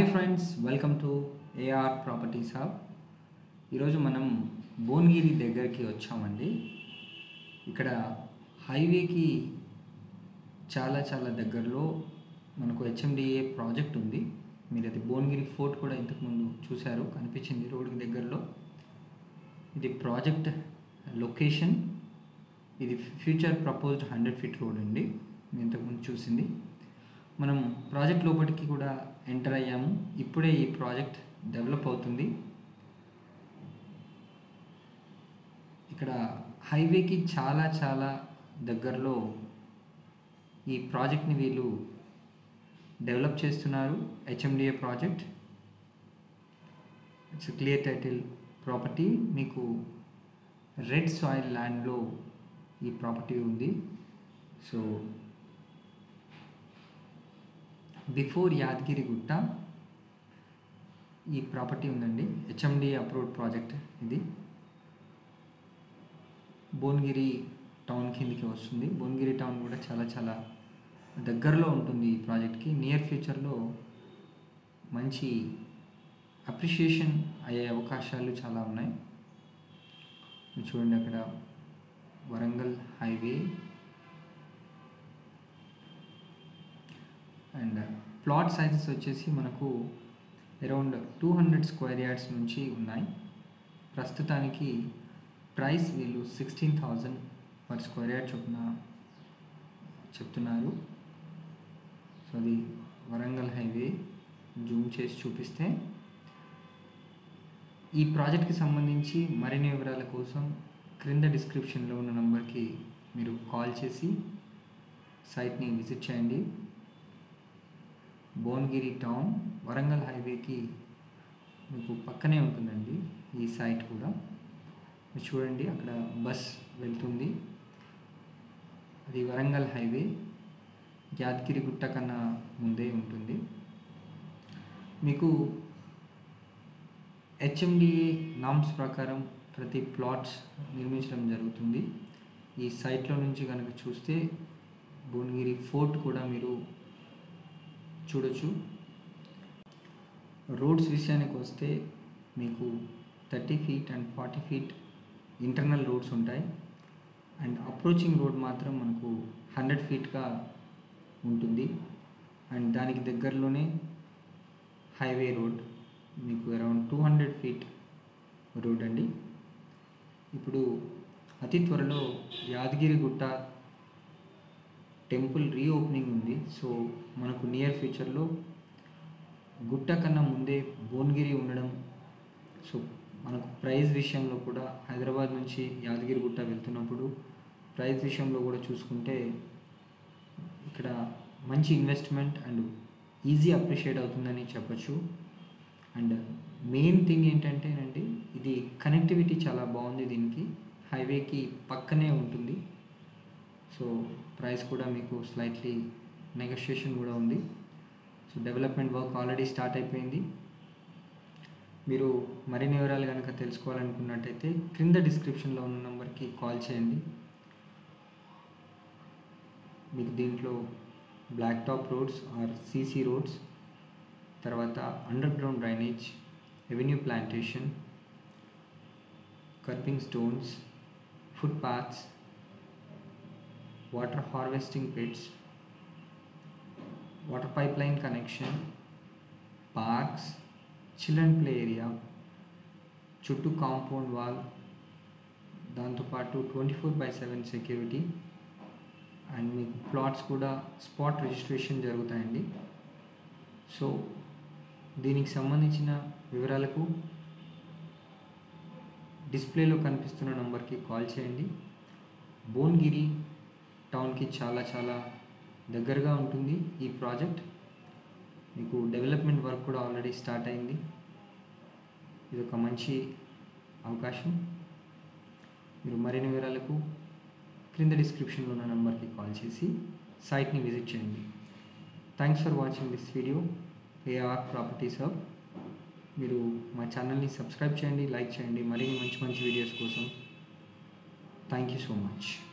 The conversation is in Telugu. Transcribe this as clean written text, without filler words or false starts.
Hi friends, welcome to AR properties hub. ఈరోజు మనం భువనగిరి దగ్గరికి వచ్చామండి. ఇక్కడ హైవేకి చాలా దగ్గరలో మనకు హెచ్ఎండిఏ ప్రాజెక్ట్ ఉంది. మీరు అది భువనగిరి ఫోర్ట్ కూడా ఇంతకుముందు చూశారు, కనిపించింది రోడ్డుకి దగ్గరలో. ఇది ప్రాజెక్ట్ లొకేషన్. ఇది ఫ్యూచర్ ప్రపోజ్డ్ 100 ఫీట్ రోడ్ అండి, మీరు ఇంతకుముందు చూసింది. మనం ప్రాజెక్ట్ లోపలికి కూడా ఎంటర్ అయ్యాము. ఇప్పుడే ఈ ప్రాజెక్ట్ డెవలప్ అవుతుంది. ఇక్కడ హైవేకి చాలా దగ్గరలో ఈ ప్రాజెక్ట్ని వీళ్ళు డెవలప్ చేస్తున్నారు. HMDA project. It's clear title property. మీకు రెడ్ సాయిల్ ల్యాండ్లో ఈ ప్రాపర్టీ ఉంది. సో బిఫోర్ యాదగిరిగుట్ట ఈ ప్రాపర్టీ ఉందండి. హెచ్ఎండిఏ అప్రూవ్డ్ ప్రాజెక్ట్ ఇది. భువనగిరి టౌన్ కిందికి వస్తుంది. భువనగిరి టౌన్ కూడా చాలా దగ్గరలో ఉంటుంది ఈ ప్రాజెక్ట్కి. నియర్ ఫ్యూచర్లో మంచి అప్రిషియేషన్ అయ్యే అవకాశాలు చాలా ఉన్నాయి. మీరు చూడండి, అక్కడ Warangal highway and plot sizes వచ్చేసి మనకు అరౌండ్ 200 స్క్వేర్ యార్డ్స్ నుంచి ఉన్నాయి. ప్రస్తుతానికి ప్రైస్ వీళ్ళు 16,000 పర్ స్క్వేర్ యార్డ్ చొప్పున చెప్తున్నారు. సో అది వరంగల్ హైవే. జూమ్ చేసి చూపిస్తే ఈ ప్రాజెక్ట్కి సంబంధించి మరిన్ని వివరాల కోసం క్రింద డిస్క్రిప్షన్లో ఉన్న నంబర్కి మీరు కాల్ చేసి సైట్ని విజిట్ చేయండి. భువనగిరి టౌన్ వరంగల్ హైవేకి మీకు పక్కనే ఉంటుందండి ఈ సైట్ కూడా. మీరు చూడండి, అక్కడ బస్ వెళ్తుంది. అది వరంగల్ హైవే. యాదగిరిగుట్ట కన్నా ముందే ఉంటుంది. మీకు హెచ్ఎండిఏ నామ్స్ ప్రకారం ప్రతి ప్లాట్స్ నిర్మించడం జరుగుతుంది. ఈ సైట్లో నుంచి కనుక చూస్తే భువనగిరి ఫోర్ట్ కూడా మీరు చూడొచ్చు. రోడ్స్ విషయానికి వస్తే మీకు 30 feet and 40 feet internal roads ఉంటాయి. అండ్ అప్రోచింగ్ రోడ్ మాత్రం మనకు 100 ఫీట్గా ఉంటుంది. అండ్ దానికి దగ్గరలోనే హైవే రోడ్ మీకు అరౌండ్ 200 ఫీట్ రోడ్ అండి. ఇప్పుడు అతి త్వరలో యాదగిరిగుట్ట టెంపుల్ రీఓపెనింగ్ ఉంది. సో మనకు నియర్ ఫ్యూచర్లో గుట్ట కన్నా ముందే భువనగిరి ఉండడం, సో మనకు ప్రైస్ విషయంలో కూడా హైదరాబాద్ నుంచి యాదగిరిగుట్ట వెళ్తున్నప్పుడు ప్రైస్ విషయంలో కూడా చూసుకుంటే ఇక్కడ మంచి ఇన్వెస్ట్మెంట్ అండ్ ఈజీ అప్రిషియేట్ అవుతుందని చెప్పచ్చు. అండ్ మెయిన్ థింగ్ ఏంటంటేనండి, ఇది కనెక్టివిటీ చాలా బాగుంది. దీనికి హైవేకి పక్కనే ఉంటుంది. సో ప్రైస్ కూడా మీకు స్లైట్లీ నెగోషియేషన్ కూడా ఉంది. So development work already start అయిపోయింది. మీరు మరిన్ని వివరాలు కనుక తెలుసుకోవాలనుకున్నట్టయితే క్రింద డిస్క్రిప్షన్లో ఉన్న నెంబర్కి కాల్ చేయండి. మీకు దీంట్లో black top roads R CC roads, తర్వాత underground drainage, revenue plantation, curbing stones, footpaths, water harvesting pits, water pipeline connection, parks, children play area, చుట్టూ కాంపౌండ్ వాల్, దాంతోపాటు 24/7 సెక్యూరిటీ. అండ్ మీకు ప్లాట్స్ కూడా స్పాట్ రిజిస్ట్రేషన్ జరుగుతాయండి. సో దీనికి సంబంధించిన వివరాలకు డిస్ప్లేలో కనిపిస్తున్న నంబర్కి కాల్ చేయండి. భువనగిరి టౌన్కి చాలా దగ్గరగా ఉంటుంది ఈ ప్రాజెక్ట్. మీకు డెవలప్మెంట్ వర్క్ కూడా ఆల్రెడీ స్టార్ట్ అయింది. ఇది ఒక మంచి అవకాశం. మీరు మరిన్ని వివరాలకు క్రింద డిస్క్రిప్షన్లో ఉన్న నెంబర్కి కాల్ చేసి సైట్ని విజిట్ చేయండి. Thanks for watching this video AR properties hub. మీరు మా ఛానల్ని సబ్స్క్రైబ్ చేయండి, లైక్ చేయండి మరిన్ని మంచి వీడియోస్ కోసం. Thank you so much.